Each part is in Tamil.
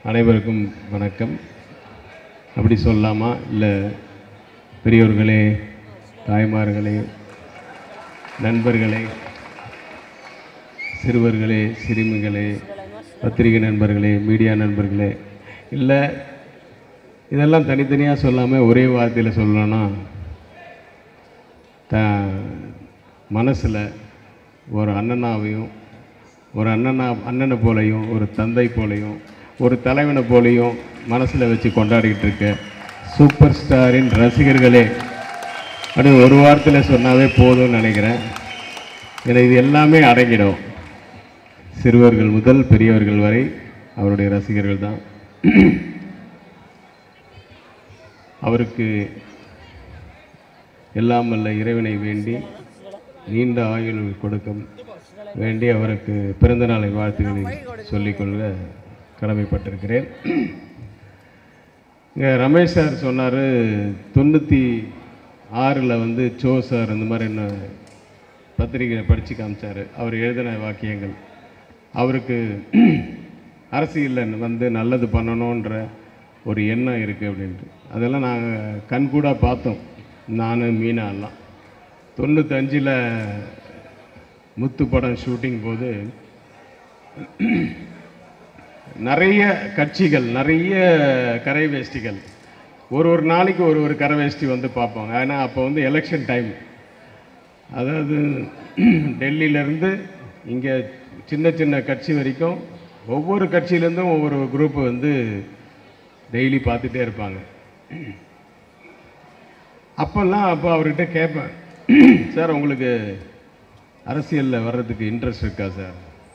அனைவருக்கும் வணக்கம். அப்படி சொல்லலாமா? இல்லை பெரியோர்களே, தாய்மார்களே, நண்பர்களே, சிறுவர்களே, சிறுமிகளே, பத்திரிகை நண்பர்களே, மீடியா நண்பர்களே, இல்லை இதெல்லாம் தனித்தனியாக சொல்லாமல் ஒரே வார்த்தையில் சொல்லணும்னா மனசில் ஒரு அண்ணனாவையும் ஒரு அண்ணனை போலையும் ஒரு தந்தை போலையும் ஒரு தலைவனை போலையும் மனசில் வச்சு கொண்டாடிக்கிட்டு இருக்க சூப்பர் ஸ்டாரின் ரசிகர்களே அப்படின்னு ஒரு வாரத்தில் சொன்னாவே போதும்னு நினைக்கிறேன். ஏன்னா இது எல்லாமே அடங்கிடும். சிறுவர்கள் முதல் பெரியவர்கள் வரை அவருடைய ரசிகர்கள் தான். அவருக்கு எல்லாம் வல்ல இறைவனை வேண்டி நீண்ட ஆயுள் கொடுக்க வேண்டி அவருக்கு பிறந்த நாளை வாழ்த்துக்களை சொல்லிக்கொள்ள கடமைப்பட்டிருக்கிறேன். இங்கே ரமேஷ் சார் சொன்னார் 96 சோ சார் இந்த மாதிரி என்ன பத்திரிகை படித்து காமிச்சார். அவர் எழுதின வாக்கியங்கள் அவருக்கு அரசியலில் நல்லது பண்ணணுன்ற ஒரு எண்ணம் இருக்குது அப்படின்ட்டு அதெல்லாம் நாங்கள் கண்கூடாக பார்த்தோம். நான் மீனா எல்லாம் 95 முத்து படம் ஷூட்டிங் போது நிறைய கட்சிகள் நிறைய கரை வேஷ்டிகள் ஒரு நாளைக்கு ஒரு கரை வேஷ்டி பார்ப்பாங்க. ஏன்னா அப்போ எலெக்ஷன் டைம். அதாவது டெல்லியிலேருந்து இங்கே சின்ன சின்ன கட்சி வரைக்கும் ஒவ்வொரு கட்சியிலேருந்தும் ஒவ்வொரு குரூப்பு டெய்லி பார்த்துட்டே இருப்பாங்க. அப்போ அவர்கிட்ட கேட்பேன், சார் உங்களுக்கு அரசியலில் வர்றதுக்கு இன்ட்ரெஸ்ட் இருக்கா சார்?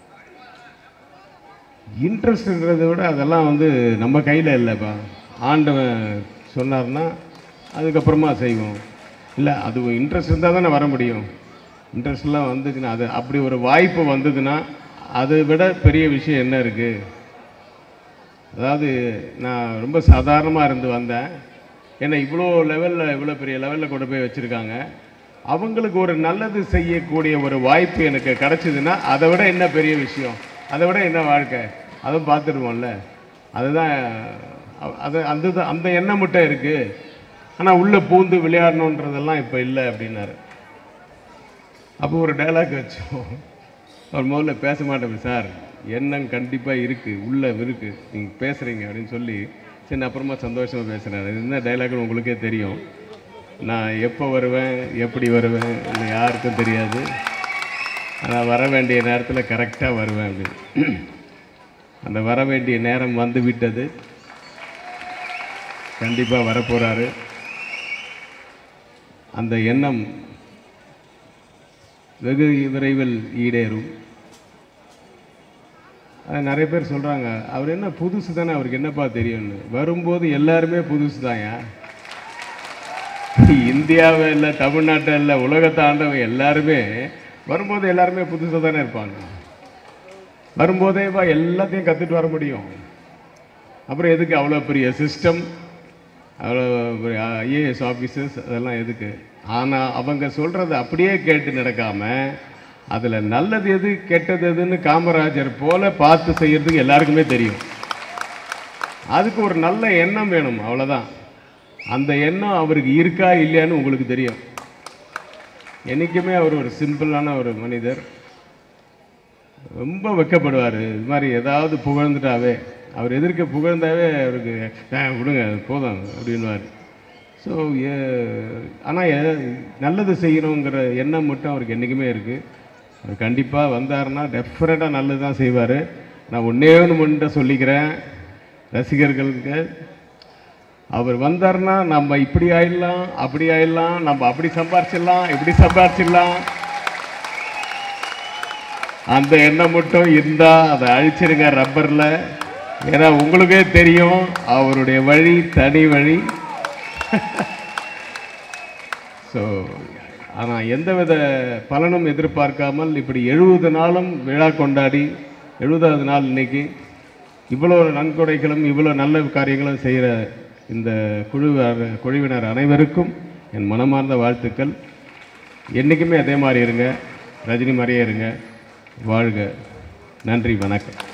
இன்ட்ரெஸ்ட்ன்றதை விட அதெல்லாம் நம்ம கையில் இல்லைப்பா. ஆண்டவன் சொன்னார்னா அதுக்கப்புறமா செய்வோம். இல்லை அது இன்ட்ரெஸ்ட் இருந்தால் தானே வர முடியும். இன்ட்ரெஸ்ட்லாம் வந்துச்சுன்னா அது அப்படி ஒரு வாய்ப்பு வந்ததுன்னா அதை விட பெரிய விஷயம் என்ன இருக்குது? அதாவது நான் ரொம்ப சாதாரணமாக இருந்து வந்தேன். ஏன்னா இவ்வளோ லெவலில் இவ்வளோ பெரிய லெவலில் கொண்டு போய் வச்சுருக்காங்க. அவங்களுக்கு ஒரு நல்லது செய்யக்கூடிய ஒரு வாய்ப்பு எனக்கு கிடச்சிதுன்னா அதை விட என்ன பெரிய விஷயம், அதை விட என்ன வாழ்க்கை, அதுவும் பார்த்துடுவோம்ல. அதுதான் அந்த எண்ணம் மட்டும் இருக்குது. ஆனால் உள்ளே பூந்து விளையாடணுன்றதெல்லாம் இப்போ இல்லை அப்படின்னாரு. அப்போ ஒரு டைலாக் வச்சோம். அவர் முதல்ல பேச மாட்டேன் சார், எண்ணம் கண்டிப்பாக இருக்குது, உள்ளே இருக்குது, நீங்கள் பேசுகிறீங்க அப்படின்னு சொல்லி சரி அப்புறமா சந்தோஷமாக பேசுகிறாரு. என்ன டைலாக்னு உங்களுக்கே தெரியும். நான் எப்போ வருவேன் எப்படி வருவேன் யாருக்கும் தெரியாது. ஆனால் வர வேண்டிய நேரத்தில் கரெக்டாக வருவேன் அப்படின்னு. அந்த வர வேண்டிய நேரம் வந்து விட்டது. கண்டிப்பாக வரப்போகிறாரு. அந்த எண்ணம் வெகு விரைவில் ஈடேறும். நிறைய பேர் சொல்கிறாங்க அவர் என்ன புதுசு தானே, அவருக்கு என்னப்பா தெரியும்னு. வரும்போது எல்லாருமே புதுசு தான்யா. இந்தியாவில் இல்லை, தமிழ்நாட்டில் இல்லை, உலகத்தை ஆண்டவன் எல்லாருமே வரும்போது எல்லாருமே புதுசாக தானே இருப்பாங்க. வரும்போதே எல்லாத்தையும் கற்றுட்டு வர முடியும். அப்புறம் எதுக்கு அவ்வளோ பெரிய சிஸ்டம், அவ்வளோ பெரிய ஐஏஎஸ் ஆஃபீஸர்ஸ், அதெல்லாம் எதுக்கு? ஆனால் அவங்க சொல்கிறத அப்படியே கேட்டு நடக்காமல் அதில் நல்லது எது கெட்டது எதுன்னு காமராஜர் போல பார்த்து செய்யறதுக்கு எல்லாருக்குமே தெரியும். அதுக்கு ஒரு நல்ல எண்ணம் வேணும், அவ்வளோதான். அந்த எண்ணம் அவருக்கு இருக்கா இல்லையான்னு உங்களுக்கு தெரியும். என்றைக்குமே அவர் ஒரு சிம்பிளான ஒரு மனிதர். ரொம்ப வெக்கப்படுவார். இது மாதிரி ஏதாவது புகழ்ந்துட்டாவே, அவர் எதிர்க்க புகழ்ந்தாவே அவருக்கு விடுங்க போதும் அப்படின்வார். ஸோ ஆனால் நல்லது செய்யணுங்கிற எண்ணம் மட்டும் அவருக்கு என்றைக்குமே இருக்குது. அவர் கண்டிப்பாக வந்தாருன்னா டெஃபினட்டாக நல்லது தான் செய்வார். நான் ஒன்றே மட்டும் சொல்லிக்கிறேன் ரசிகர்களுக்கு, அவர் வந்தார்னா நம்ம இப்படி ஆயிடலாம் அப்படி ஆயிடலாம், நம்ம அப்படி சம்பாரிச்சிடலாம் இப்படி சம்பாரிச்சிடலாம், அந்த எண்ணம் மட்டும் இருந்தால் அதை அழிச்சிருங்க ரப்பரில். ஏன்னா உங்களுக்கே தெரியும் அவருடைய வழி தனி வழி. ஸோ ஆனால் எந்தவித பலனும் எதிர்பார்க்காமல் இப்படி 70 நாளும் விழா கொண்டாடி 70வது நாள் இன்னைக்கு இவ்வளோ நன்கொடைகளும் இவ்வளோ நல்ல காரியங்களும் செய்கிற இந்த குழுவினர் அனைவருக்கும் என் மனமார்ந்த வாழ்த்துக்கள். என்றைக்குமே அதே மாதிரி இருங்க, ரஜினி மாதிரியே இருங்க. வாழ்க. நன்றி, வணக்கம்.